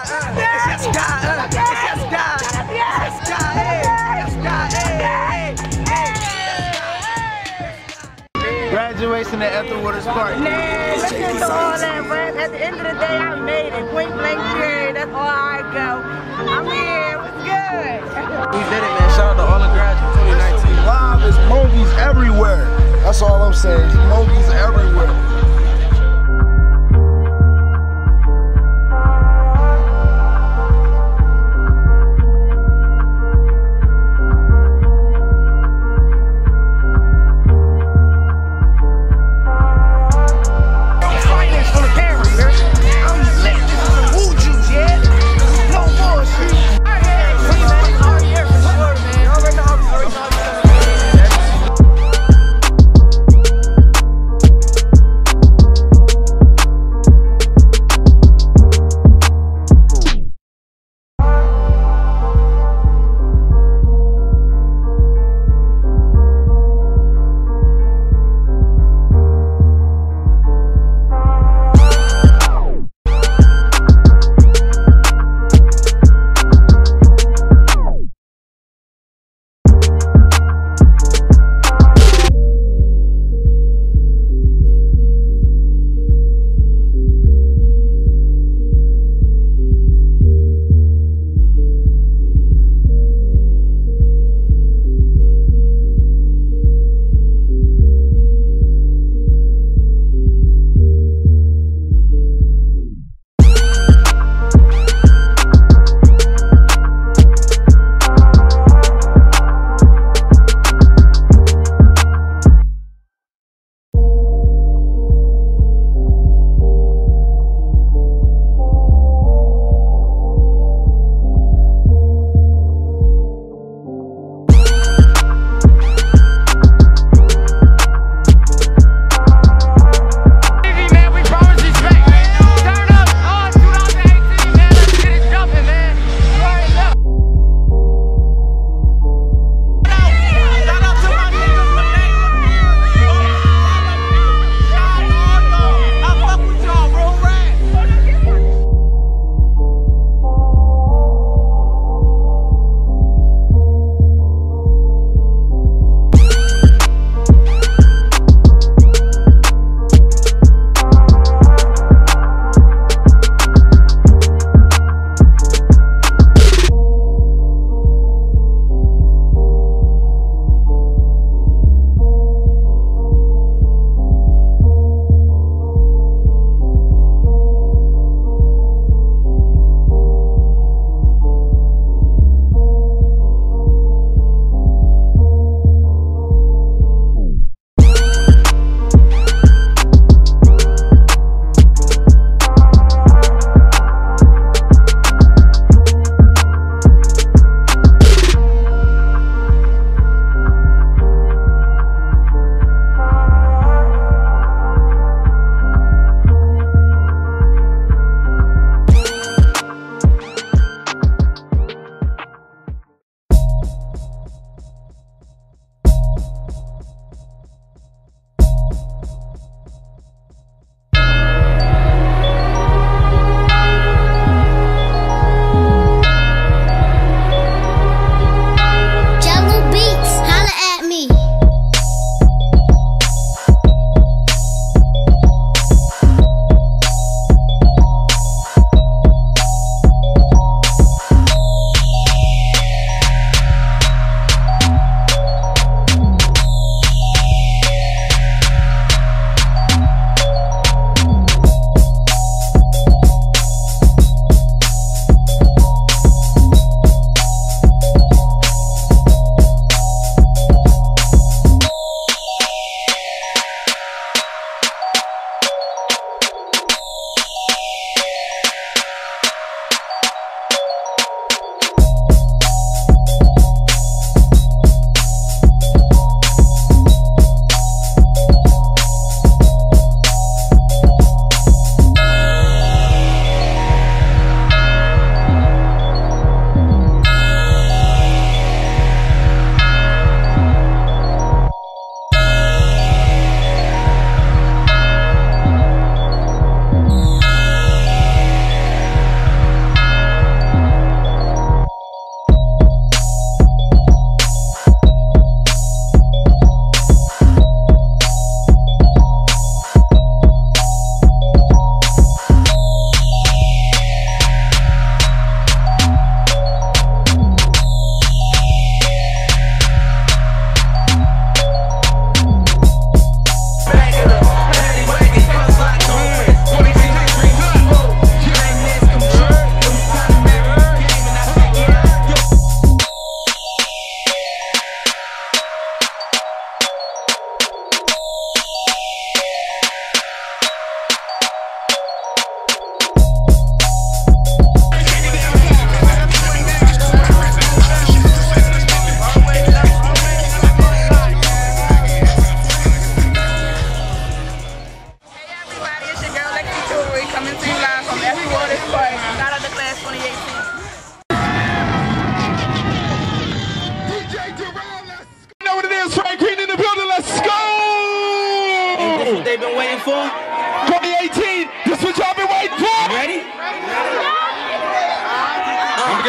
Graduation at Ethelwater's Park. Man, listen to all that rap. At the end of the day, I made it. Point blank period. That's all I go. I'm here. What's good? We did it, man. Shout out to all the graduates 2019. Live is movies everywhere. That's all I'm saying. Movies everywhere.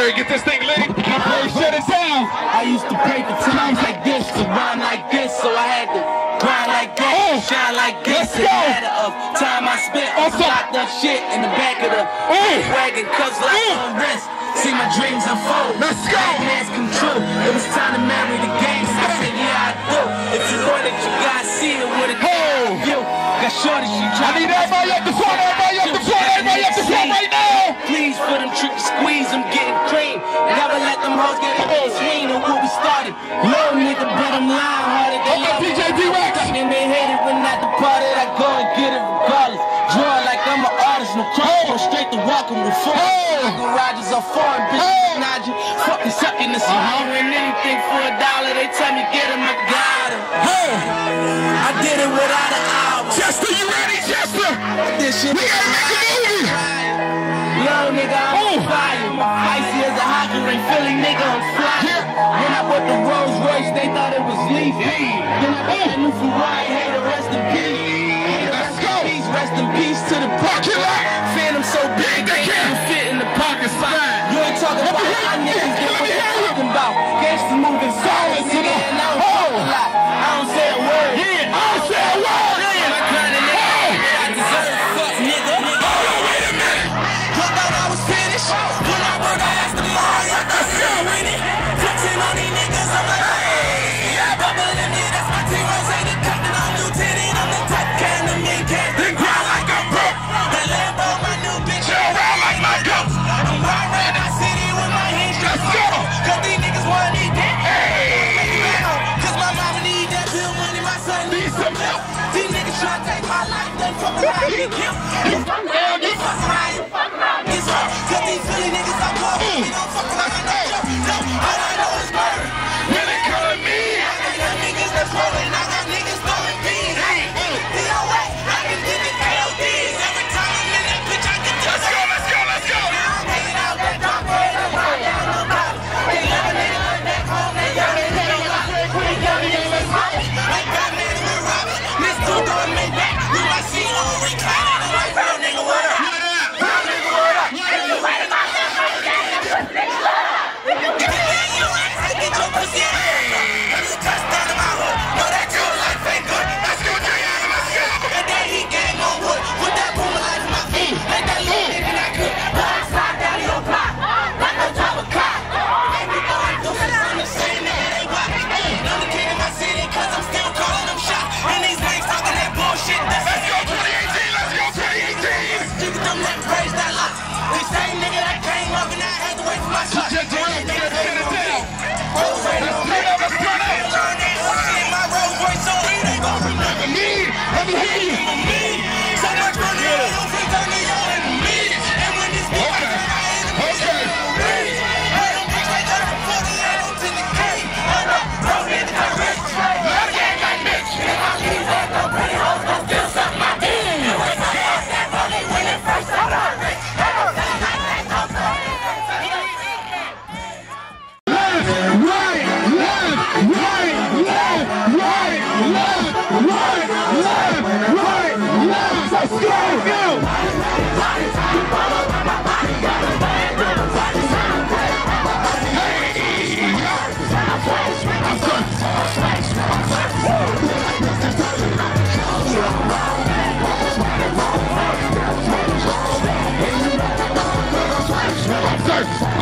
Jerry, get this thing lit. Shut it down. I used to pray for times like this, to rhyme like this, so I had to grind like this, shine like this. It's a matter of time I spent on some locked up shit in the back of the wagon, cuffs locked on wrist. See my dreams unfold. Let's go. Nightmares come true. It was time to marry the game. So I said, yeah, I do. If you want it, you gotta see it with a view. Got shorty, she try. I need everybody up the front, everybody up the front, everybody up the front right now. Please, for them tricky squeeze, I'm getting cream. Never let them hoes get a little swing on what we started. Low nigga, but I'm lying harder. They love me. And they hate it when I departed. I go and get it regardless. Draw like I'm an artist, no cross, go straight to walking with four. Garages are foreign, bitch, nod you, fucking sucking the song. Win anything for $1, they tell me get him, I got him. I did it without an hour. Chester, you ready, Chester? This shit, we gotta make a movie. Young nigga, I'm on fire. Icy as a hockey ring, Philly nigga, I'm flying. When I bought the Rolls Royce, they thought it was leafy. Then I bought a new Ferrari, hey, the rest in peace. Rest in peace to the parking lot. Phantom so big they can't even fit in the parking spot. You ain't talking about my niggas, get what you're talking about. Gangsters moving solid, nigga, and I don't talk a lot. I don't say a word. I don't say a word. My kind of nigga, I deserve fuck, nigga. Hold on, wait a minute. You thought I was finished? When I broke, I asked the Mars, I thought you were winning. Flexing on these niggas, I'm like, hey, I bubble in me, that's my team. I say the captain, I'm lieutenant, I'm the top kind of me, can't. Surf.